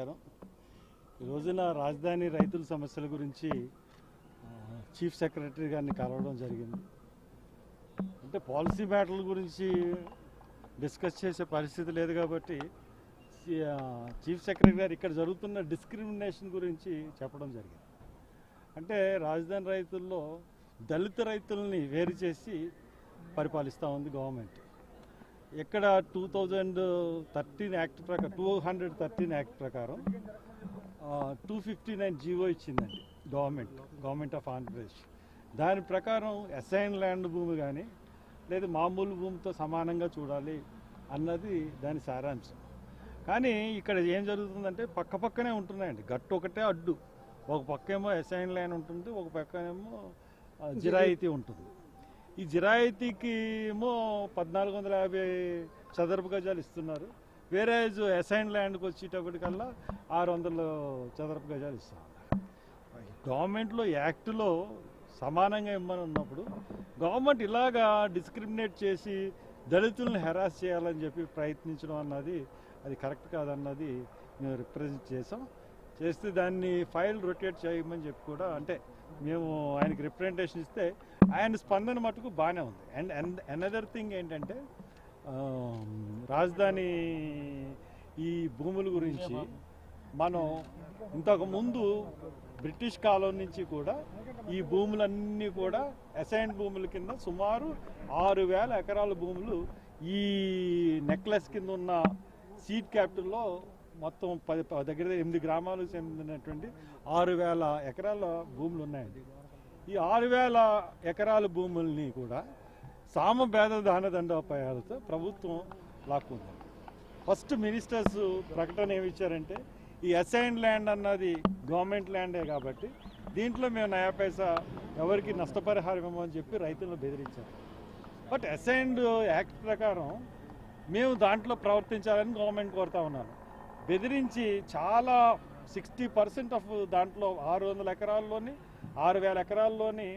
నమస్కారం. ఈ రోజున రాజధాని రైతుల సమస్యల గురించి చీఫ్ సెక్రటరీ గారిని కలవడం జరిగింది. అంటే పాలసీ మ్యాటర్ల గురించి డిస్కస్ చేసే పరిస్థితి లేదు కాబట్టి చీఫ్ సెక్రటరీ గారు ఇక్కడ జరుగుతున్న డిస్క్రిమినేషన్ గురించి చెప్పడం జరిగింది. అంటే రాజధాని రైతుల్లో దళిత రైతుల్ని వేరు చేసి పరిపాలిస్తూ ఉంది గవర్నమెంట్. ఇక్కడ 2013 యాక్ట్ ప్రకారం 213 యాక్ట్ ప్రకారం 259 జీవో ఇచ్చిందండి గవర్నమెంట్ ఆఫ్ ఆంధ్రప్రదేశ్. దాని ప్రకారం అసైన్ ల్యాండ్ భూమి కానీ లేదా మామూలు భూమితో సమానంగా చూడాలి అన్నది దాని సారాంశం. కానీ ఇక్కడ ఏం జరుగుతుందంటే పక్కనే ఉంటున్నాయండి. గట్టు ఒకటే అడ్డు, ఒక పక్కేమో అసైన్ ల్యాండ్ ఉంటుంది, ఒక పక్కనేమో జిరాయితీ ఉంటుంది. ఈ జిరాయితీకి ఏమో 1450 చదరపు గజాలు ఇస్తున్నారు. వేరే అసైన్ ల్యాండ్కి వచ్చేటప్పటికల్లా 600 చదరపు గజాలు ఇస్తున్నారు. గవర్నమెంట్లో యాక్ట్లో సమానంగా ఇమ్మని ఉన్నప్పుడు గవర్నమెంట్ ఇలాగా డిస్క్రిమినేట్ చేసి దళితులను హెరాస్ చేయాలని చెప్పి ప్రయత్నించడం అన్నది అది కరెక్ట్ కాదన్నది మేము రిప్రజెంట్ చేస్తే దాన్ని ఫైల్ రొటేట్ చేయమని చెప్పి కూడా అంటే మేము ఆయనకి రిప్రజెంటేషన్ ఇస్తే ఆయన స్పందన మటుకు బాగానే ఉంది. అండ్ అనదర్ థింగ్ ఏంటంటే రాజధాని ఈ భూముల గురించి మనం ఇంతకుముందు బ్రిటిష్ కాలం నుంచి కూడా ఈ భూములన్నీ కూడా అసైన్ భూముల కింద సుమారు 6000 ఎకరాల భూములు ఈ నెక్లెస్ కింద ఉన్న సీడ్ క్యాపిటల్లో మొత్తం దగ్గర 8 గ్రామాలకు చెందినటువంటి 6000 ఎకరాల భూములు ఉన్నాయండి. ఈ 6000 ఎకరాల భూముల్ని కూడా సామభేద దాన దండోపాయాలతో ప్రభుత్వం లాక్కుంది. ఫస్ట్ మినిస్టర్స్ ప్రకటన ఏమి ఇచ్చారంటే ఈ అసైన్ ల్యాండ్ అన్నది గవర్నమెంట్ ల్యాండే కాబట్టి దీంట్లో మేము నయా పైసా ఎవరికి నష్టపరిహారం ఇవ్వమని చెప్పి రైతులను బెదిరించారు. బట్ అసైన్డ్ యాక్ట్ ప్రకారం మేము దాంట్లో ప్రవర్తించాలని గవర్నమెంట్ కోరుతా ఉన్నాను. బెదిరించి చాలా 60% ఆఫ్ దాంట్లో 600 ఎకరాల్లోని 6000 ఎకరాల్లోని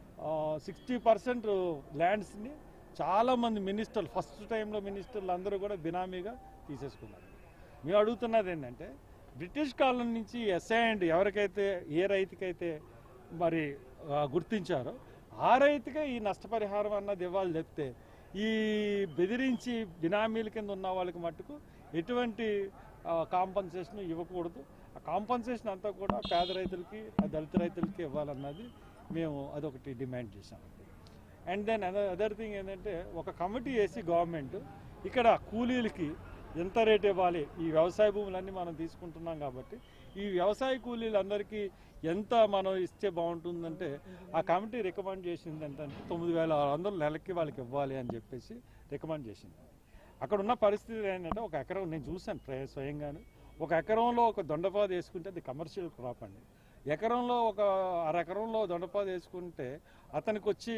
60% ల్యాండ్స్ని చాలామంది మినిస్టర్లు ఫస్ట్ టైంలో మినిస్టర్లు అందరూ కూడా బినామీగా తీసేసుకున్నారు. మేము అడుగుతున్నది ఏంటంటే బ్రిటిష్ కాలం నుంచి అసైన్డ్ ఎవరికైతే ఏ రైతుకైతే మరి గుర్తించారో ఆ రైతుకే ఈ నష్టపరిహారం అన్నది ఇవ్వాలి చెప్తే ఈ బెదిరించి బినామీల కింద ఉన్న వాళ్ళకి మట్టుకు ఎటువంటి కాంపన్సేషన్ ఇవ్వకూడదు. ఆ కాంపన్సేషన్ అంతా కూడా పేద రైతులకి దళిత రైతులకి ఇవ్వాలన్నది మేము అదొకటి డిమాండ్ చేశాం. అండ్ దెన్ అదర్ థింగ్ ఏంటంటే ఒక కమిటీ వేసి గవర్నమెంట్ ఇక్కడ కూలీలకి ఎంత రేట్ ఇవ్వాలి, ఈ వ్యవసాయ భూములన్నీ మనం తీసుకుంటున్నాం కాబట్టి ఈ వ్యవసాయ కూలీలందరికీ ఎంత మనం ఇస్తే బాగుంటుందంటే ఆ కమిటీ రికమెండ్ చేసింది ఏంటంటే 9600 నెలకి వాళ్ళకి ఇవ్వాలి అని చెప్పేసి రికమెండ్ చేసింది. అక్కడ ఉన్న పరిస్థితి ఏంటంటే ఒక ఎకరం నేను చూశాను స్వయంగానే. ఒక ఎకరంలో ఒక దొండపాదు వేసుకుంటే అది కమర్షియల్ క్రాప్ అండి. ఎకరంలో ఒక అరెకరంలో దొండపాదు వేసుకుంటే అతనికి వచ్చి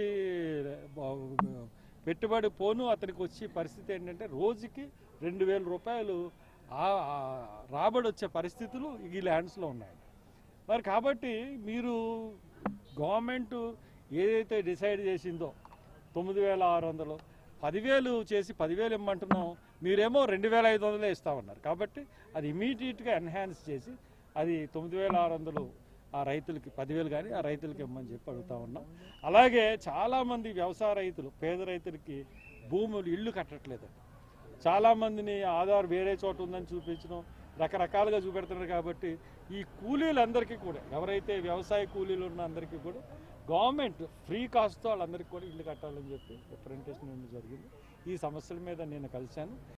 పెట్టుబడి పోను అతనికి వచ్చి పరిస్థితి ఏంటంటే రోజుకి 2000 రూపాయలు రాబడి వచ్చే పరిస్థితులు ఈ ల్యాండ్స్లో ఉన్నాయి. మరి కాబట్టి మీరు గవర్నమెంట్ ఏదైతే డిసైడ్ చేసిందో 9600 10,000 చేసి 10,000 ఇమ్మంటున్నాం, మీరేమో 2500 ఇస్తామన్నారు. కాబట్టి అది ఇమీడియట్గా ఎన్హాన్స్ చేసి అది 9600 ఆ రైతులకి 10,000 కానీ ఆ రైతులకి ఇమ్మని చెప్పి అడుగుతా ఉన్నాం. అలాగే చాలామంది వ్యవసాయ రైతులు పేద రైతులకి భూములు ఇళ్ళు కట్టట్లేదు. చాలామందిని ఆధార్ వేరే చోట ఉందని చూపించడం రకరకాలుగా చూపెడుతున్నారు. కాబట్టి ఈ కూలీలందరికీ కూడా ఎవరైతే వ్యవసాయ కూలీలు ఉన్న అందరికీ కూడా గవర్నమెంట్ ఫ్రీ కాస్ట్తో వాళ్ళందరికీ కూడా ఇల్లు కట్టాలని చెప్పి రిప్రజెంటేషన్ జరిగింది. ఈ సమస్యల మీద నేను కలిశాను.